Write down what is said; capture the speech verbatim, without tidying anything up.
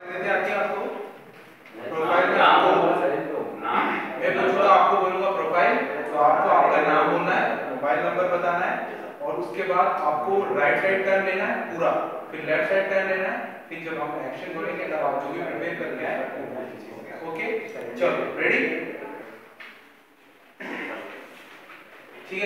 देते आती है आपको प्रोफाइल में आपको नाम मैं पूछूंगा, आपको बोलूंगा प्रोफाइल, तो आपको आपका नाम बोलना है, मोबाइल नंबर बताना है और उसके बाद आपको राइट साइड टर्न लेना है पूरा, फिर लेफ्ट साइड टर्न लेना है, फिर जब हम एक्शन बोलेंगे तब आप जो भी प्रिपेयर करके आए वो कीजिए। ओके चलो रेडी।